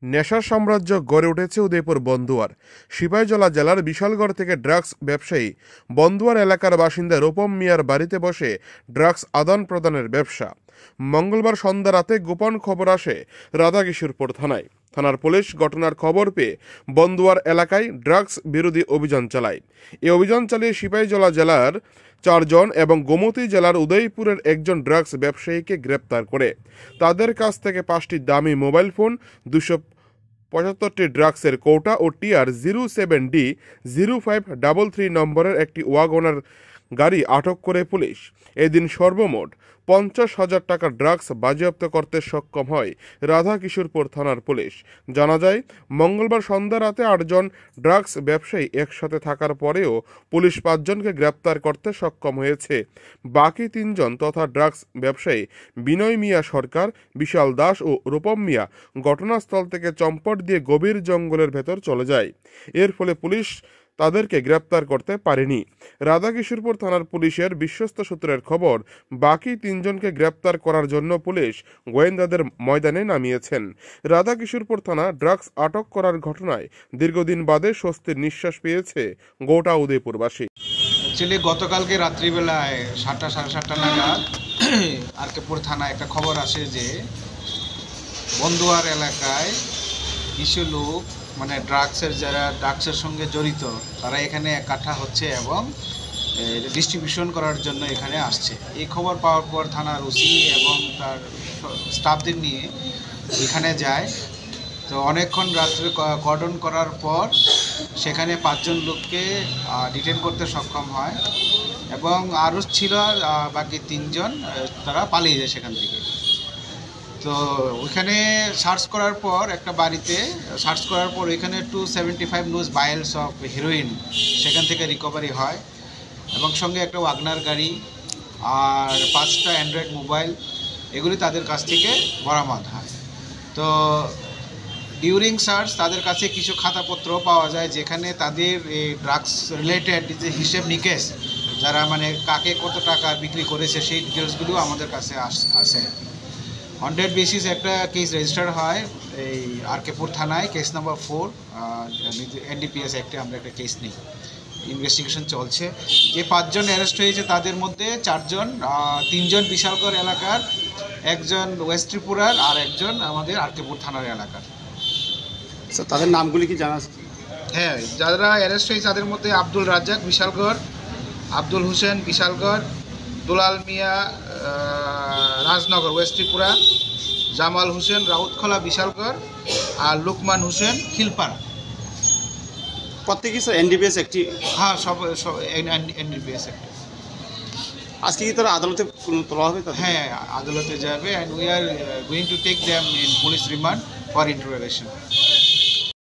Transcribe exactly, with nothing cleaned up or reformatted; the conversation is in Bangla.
নেশার সাম্রাজ্য গড়ে উঠেছে উদয়পুর বন্দুয়ার। সিপাহীজলা জেলার বিশালগড় থেকে ড্রাগস ব্যবসায়ী বন্দুয়ার এলাকার বাসিন্দা রূপম মিয়ার বাড়িতে বসে ড্রাগস আদান প্রদানের ব্যবসা। মঙ্গলবার সন্ধ্যা রাতে গোপন খবর আসে রাধাকিশোরপুর থানায়। থানার পুলিশ ঘটনার খবর পেয়ে বন্দুয়ার এলাকায় ড্রাগস বিরোধী অভিযান চালায়। এই অভিযান চালিয়ে সিপাহীজলা জেলার চারজন এবং গোমতী জেলার উদয়পুরের একজন ড্রাগস ব্যবসায়ীকে গ্রেপ্তার করে তাদের কাছ থেকে পাঁচটি দামি মোবাইল ফোন, দুশো পঁচাত্তরটি ড্রাগসের কৌটা ও TR zero seven D zero five double three নম্বরের একটি ওয়াগনার গাড়ি আটক করে পুলিশ। এদিন সর্বমোট পঞ্চাশ হাজার টাকা ড্রাগস বাজেয়াপ্ত করতে সক্ষম হয় রাধাকিশোরপুর থানার পুলিশ। জানা যায়, মঙ্গলবার সন্ধ্যা রাতে আটজন ড্রাগস ব্যবসায়ী একসাথে থাকার পরেও পুলিশ পাঁচজনকে গ্রেপ্তার করতে সক্ষম হয়েছে। বাকি তিনজন তথা ড্রাগস ব্যবসায়ী বিনয় মিয়া সরকার, বিশাল দাস ও রূপম মিয়া ঘটনাস্থল থেকে চম্পট দিয়ে গভীর জঙ্গলের ভেতর চলে যায়। এর ফলে পুলিশ তাদেরকে গ্রেপ্তার করতে পারেনি। রাধাকিশোরপুর থানার পুলিশের বিশ্বস্ত সূত্রের খবর, বাকি তিনজনকে গ্রেপ্তার করার জন্য পুলিশ গোয়েন্দাদের ময়দানে নামিয়েছেন। রাধাকিশোরপুর থানা ড্রাগস আটক করার ঘটনায় দীর্ঘদিন বাদে স্বস্তির নিঃশ্বাস পেয়েছে গোটা উদয়পুরবাসী। অ্যাকচুয়ালি গতকালকে রাত্রিবেলায় সাতটা সাড়ে সাতটা নাগাদ আরকেপুর থানায় একটা খবর আসে যে বন্দুয়ার এলাকায় কিছু লোক মানে ড্রাগসের যারা ড্রাগসের সঙ্গে জড়িত তারা এখানে একাঠা হচ্ছে এবং ডিস্ট্রিবিউশন করার জন্য এখানে আসছে। এই খবর পাওয়ার পর থানার ওসি এবং তার স্টাফদের নিয়ে এখানে যায়। তো অনেকক্ষণ রাত্রে কর্ডন করার পর সেখানে পাঁচজন লোককে ডিটেন করতে সক্ষম হয় এবং আরও ছিল বাকি তিনজন, তারা পালিয়ে যায় সেখান থেকে। তো ওইখানে সার্চ করার পর একটা বাড়িতে সার্চ করার পর ওইখানে two seventy five nos vials of heroin সেখান থেকে রিকভারি হয় এবং সঙ্গে একটা ওয়াগনার গাড়ি আর পাঁচটা অ্যান্ড্রয়েড মোবাইল এগুলি তাদের কাছ থেকে বরামদ হয়। তো ডিউরিং সার্চ তাদের কাছে কিছু খাতাপত্র পাওয়া যায় যেখানে তাদের এই ড্রাগস রিলেটেড যে হিসেব নিকেশ, যারা মানে কাকে কত টাকা বিক্রি করেছে সেই ডিটেলসগুলো আমাদের কাছে আসে। অন ডেট বেসিস একটা কেস রেজিস্টার হয় এই আরকেপুর থানায়, কেস নাম্বার ফোর এনডিপিএস অ্যাক্টে আমরা একটা কেস নিই, ইনভেস্টিগেশন চলছে। যে পাঁচজন অ্যারেস্ট হয়েছে তাদের মধ্যে চারজন, তিনজন বিশালগড় এলাকার, একজন ওয়েস্ট ত্রিপুরার আর একজন আমাদের আরকেপুর থানার এলাকার। স্যার তাদের নামগুলি কি জানা আছে? হ্যাঁ, যারা অ্যারেস্ট হয়েছে তাদের মধ্যে আব্দুল রাজ্জাক বিশালগড়, আব্দুল হোসেন বিশালগড়, দুলাল মিয়া রাজনগর ওয়েস্ট ত্রিপুরা, জামাল হোসেন রাউতখোলা বিশালগড় আর লুকমান হোসেন খিলপাড়া। প্রত্যেকেই স্যার এনডিপিএস একটি? হ্যাঁ, সব সব এনডিপিএস একটি। আজকে কি তারা আদালতে তোলা হবে? হ্যাঁ, আদালতে যাবে and we are going to take them in police remand for interrogation.